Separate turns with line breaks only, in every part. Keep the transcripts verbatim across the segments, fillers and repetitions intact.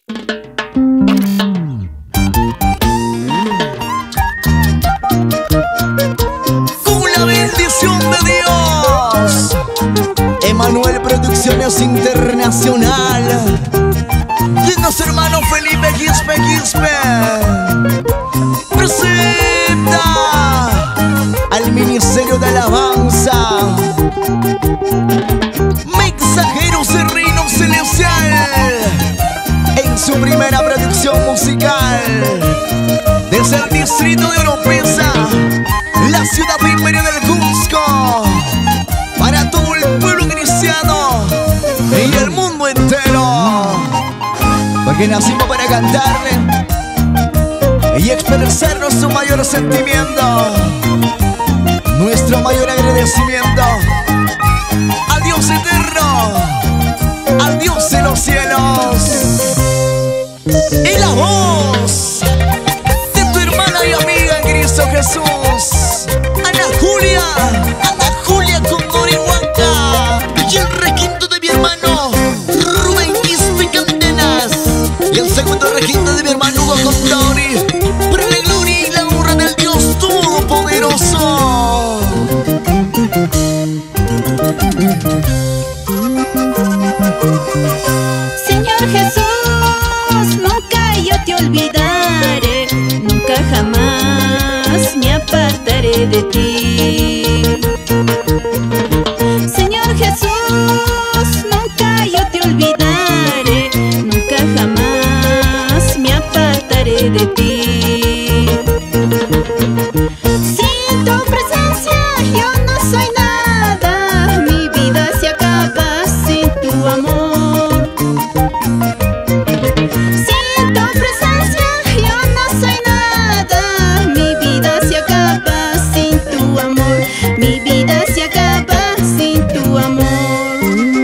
Con la bendición de Dios, Emanuel Producciones Internacional, de nuestro hermano Felipe Quispe Quispe, presenta al Ministerio de Alabanza, Mensajeros del Reino Celestial, en su primera producción musical, desde el distrito de Oropesa, la ciudad primera del Cusco, para todo el pueblo cristiano y el mundo entero, porque nacimos para cantarle y expresar nuestro mayor sentimiento, nuestro mayor agradecimiento al Dios eterno, al Dios de los cielos. Y la voz de tu hermana y amiga en Cristo Jesús, Ana Julia, Ana Julia Condorihuanca, y el requinto de mi hermano Rubén Quispe Candenas, y el segundo requinto de mi hermano Hugo Condori, por la gloria y la honra del Dios Todopoderoso.
Señor Jesús, nunca yo te olvidaré, nunca jamás me apartaré de ti. Señor Jesús, nunca yo te olvidaré, nunca jamás me apartaré de ti. Sin tu presencia yo no soy nada, mi vida se acaba sin tu amor. Sin tu presencia yo no soy nada, mi vida se acaba sin tu amor, mi vida se acaba sin tu amor.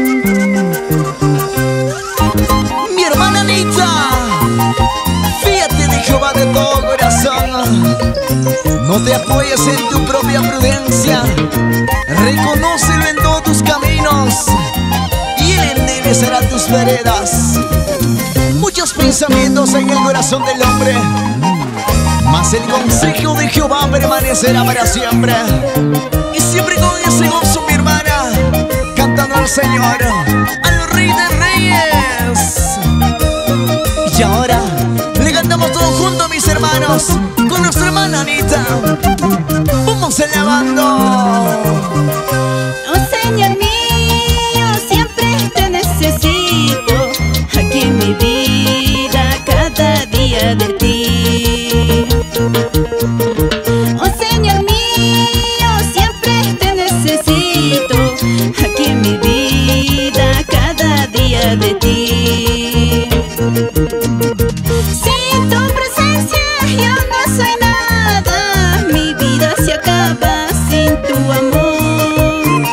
Mi hermana Anita, fíjate de Jehová de todo corazón, no te apoyes en tu propia prudencia, reconócelo en todos tus caminos y Él enderezará tus veredas. Muchos pensamientos en el corazón del hombre, mas el consejo de Jehová permanecerá para siempre. Y siempre con ese gozo, mi hermana, cantando al Señor, al Rey de Reyes. Y ahora le cantamos todos juntos, mis hermanos, con nuestra hermana Anita. Vamos alabando.
Oh Señor mío, siempre te necesito, aquí en mi vida, cada día de ti. Oh Señor mío, siempre te necesito, aquí en mi vida, cada día de ti. Sin tu presencia yo no soy nada, mi vida se acaba sin tu amor.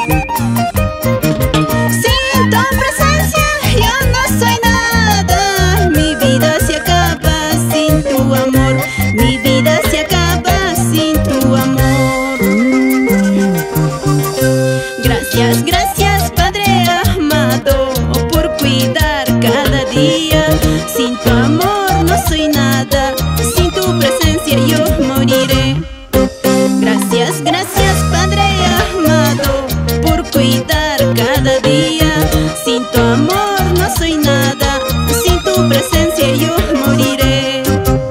Sin tu presencia yo no soy nada, mi vida se acaba sin tu amor, mi vida se acaba sin tu amor. Gracias, gracias Padre amado, por cuidar cada día. Sin tu amor no soy nada, sin tu presencia yo moriré. Gracias, gracias Padre amado, por cuidar cada día. Sin tu amor no soy nada, sin tu presencia yo moriré.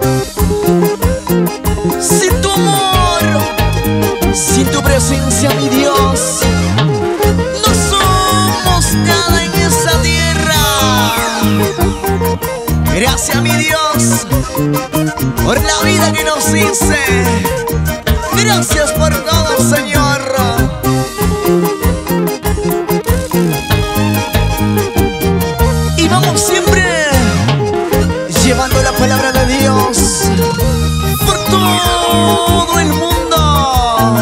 Sin tu amor, sin tu presencia, mi Dios, no somos nada en esta tierra. Gracias, mi Dios, por la vida que nos diste. Gracias por todo, Señor. Y vamos siempre llevando la palabra de Dios por todo el mundo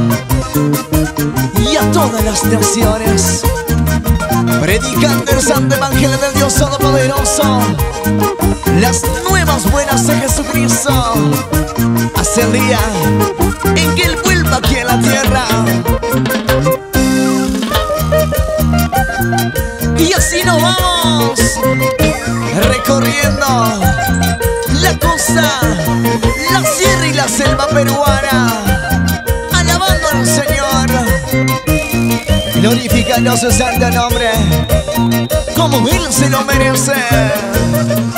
y a todas las naciones, predicando el santo evangelio del Dios Todopoderoso, las nuevas buenas de Jesucristo, hasta el día en que Él vuelva aquí a la tierra. Y así nos vamos recorriendo la costa, la sierra y la selva peruana, alabando al Señor, glorificando su santo nombre como Él se lo merece.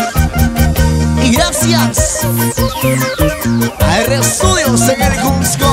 Y gracias a R Studios en el Cusco.